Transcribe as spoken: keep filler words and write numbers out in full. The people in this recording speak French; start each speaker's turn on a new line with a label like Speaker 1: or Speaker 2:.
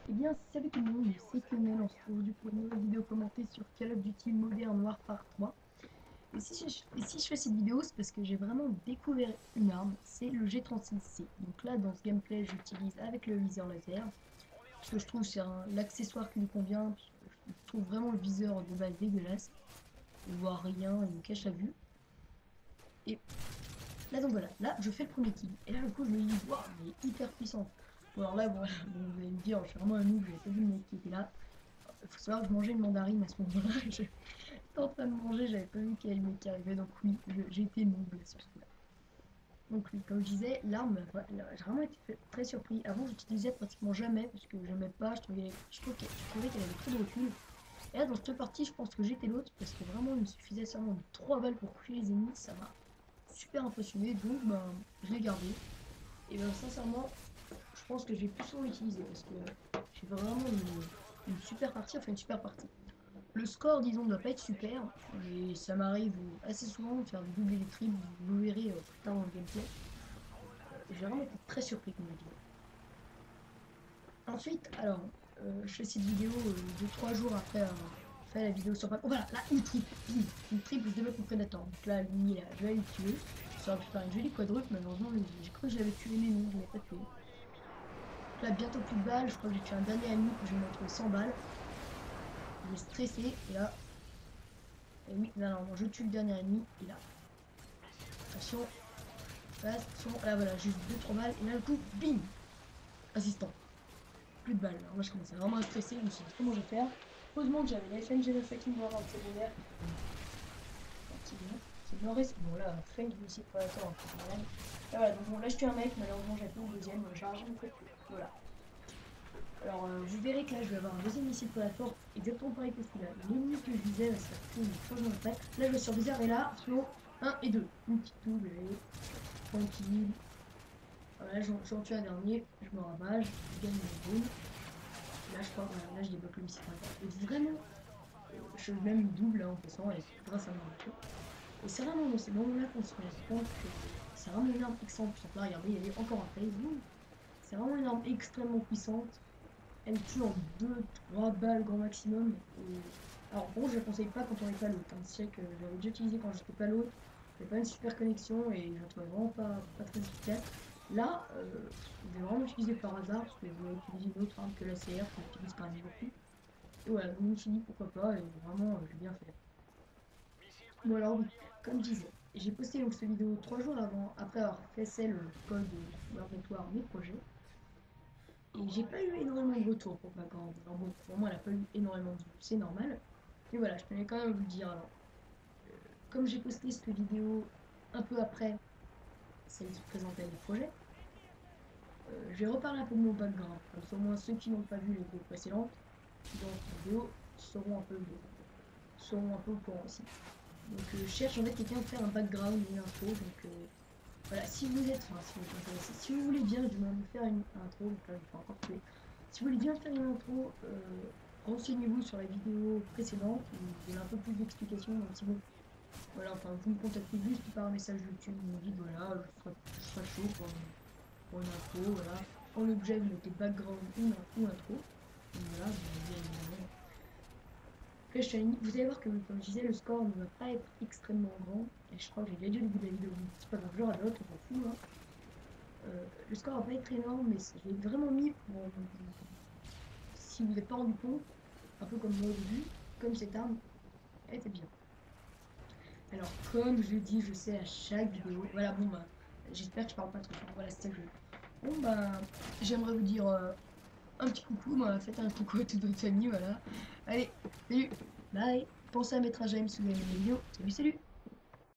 Speaker 1: Eh bien, salut tout le monde, c'est Lionel, on se retrouve aujourd'hui pour une nouvelle vidéo commentée sur Call of Duty Modern Warfare trois. Et si je, et si je fais cette vidéo, c'est parce que j'ai vraiment découvert une arme, c'est le G trente-six C. Donc là, dans ce gameplay, j'utilise avec le viseur laser, parce que je trouve que c'est l'accessoire qui lui convient, parce que je trouve vraiment le viseur de base dégueulasse. On voit rien, il me cache la vue. Et là, donc voilà, là, je fais le premier kill. Et là, du coup, je me dis, waouh, mais hyper puissante. Bon, alors là, voilà, bon, vous allez me dire, je suis vraiment un noob, j'avais pas vu le mec qui était là. Il faut savoir que je mangeais une mandarine à ce moment-là. J'étais en train de manger, j'avais pas vu qu'il y avait le mec qui arrivait. Donc oui, j'ai été noob sur ce coup-là. Donc oui, comme je disais, l'arme, j'ai vraiment été très surpris. Avant, j'utilisais pratiquement jamais parce que j'aimais pas, je trouvais, je trouvais qu'elle trouvais qu'elle avait trop de recul. Et là, dans cette partie, je pense que j'étais l'autre parce que vraiment, il me suffisait seulement de trois balles pour coucher les ennemis. Ça m'a super impressionné, donc ben, je l'ai gardé. Et ben, sincèrement, je pense que je vais plus souvent l'utiliser parce que j'ai vraiment une, une super partie, enfin une super partie. Le score, disons, ne doit pas être super, mais ça m'arrive assez souvent de faire du double électrique, vous le verrez euh, plus tard dans le gameplay. Euh, j'ai vraiment été très surpris comme vidéo. Ensuite, alors, euh, je fais cette vidéo deux trois jours après avoir fait la vidéo sur... Oh voilà, là, une triple, une triple, je développe mon prédateur. Donc là, lui, là, je vais aller le tuer. Ça va faire une jolie quadruple, malheureusement, j'ai cru que je l'avais tué, mais non, je ne l'ai pas tué. Là, bientôt plus de balles, je crois que j'ai tué un dernier ennemi, que je vais me retrouver cent balles. Il est stressé, et là... Et oui, non, non, je tue le dernier ennemi, et là... Attention, attention, là voilà, juste deux trois balles, et là le coup, bim, assistant. Plus de balles, alors moi je commençais vraiment à stresser, je me suis dit comment je vais faire. Heureusement que j'avais la F N G neuf qui me voir en secondaire. C'est bien resté. Bon là, Frank aussi prédateur en fait. Là voilà, donc bon là je tue un mec, malheureusement j'ai pas le deuxième, j'ai rien fait plus. Voilà. Alors euh, vous verrez que là je vais avoir un deuxième missile prédateur exactement pareil que celui-là. L'ennemi que je visais va se faire tuer une fois après. Là je vais sur viseur et là, slow, un et deux. Une petite double, allez. Tranquille. Voilà, j'en tue un dernier, je me ravage, je gagne mon boom. Là, je crois, voilà, là, je débloque le missile. Et vraiment, je fais même une double là, en passant, et grâce à mon retour. Et c'est vraiment dans ces moments-là qu'on se rend compte que c'est vraiment une arme extrêmement puissante. Là, regardez, il y avait encore un phase. C'est vraiment une arme extrêmement puissante. Elle tue en deux trois balles grand maximum. Et... Alors, bon, je ne conseille pas quand on n'est pas l'autre. Hein. C'est que j'avais déjà utilisé quand j'étais pas l'autre. J'avais pas une super connexion et je la trouvais vraiment pas, pas très efficace. Là, euh, je vais vraiment l'utiliser par hasard parce que je vais utiliser une autre arme que la C R que j'utilise quand même beaucoup. Et voilà, donc je me suis dit pourquoi pas et vraiment euh, j'ai bien fait. Bon alors oui, comme je disais, j'ai posté donc cette vidéo trois jours avant, après avoir fait celle code laboratoire mes projets. Et j'ai pas eu énormément de retours pour ma grande. Alors bon, pour moi elle a pas eu énormément de vues, c'est normal. Mais voilà, je tenais quand même à vous le dire. Alors, euh, comme j'ai posté cette vidéo un peu après celle qui présentait les projets, Euh, je vais reparler un peu de mon background, comme ça au moins ceux qui n'ont pas vu les vidéos précédentes, dans cette vidéo, seront un peu, seront un peu au courant aussi. Donc euh, je cherche en fait quelqu'un pour faire un background, une intro, donc euh, voilà, si vous êtes, enfin si vous êtes intéressé, si vous voulez bien, je vais me faire une intro, donc là je vais pas encore tuer. Si vous voulez bien faire une intro, euh, renseignez-vous sur la vidéo précédente, où il y a un peu plus d'explications, donc si vous, voilà, enfin vous me contactez juste par un message YouTube, vous me dites voilà, je serai, je serai chaud pour pour une intro, voilà. En objet, vous mettez background ou, ou intro. Donc voilà, vous bien évidemment. Là, je suis à une... Vous allez voir que, comme je disais, le score ne va pas être extrêmement grand. Et je crois que j'ai déjà dit au début de la vidéo, c'est pas grave, je radote, on s'en fout. Hein. Euh, le score va pas être énorme, mais je l'ai vraiment mis pour. Si vous n'êtes pas rendu compte, un peu comme moi au début, comme cette arme, elle était bien. Alors, comme je le dis, je sais à chaque vidéo, voilà, bon bah, j'espère que je parle pas trop fort, voilà, c'était le jeu. Bon bah, j'aimerais vous dire euh, un petit coucou, bah, faites un coucou à toute votre famille, voilà. Allez, salut, bye. Pensez à mettre un j'aime si vous avez aimé la vidéo. Salut, salut.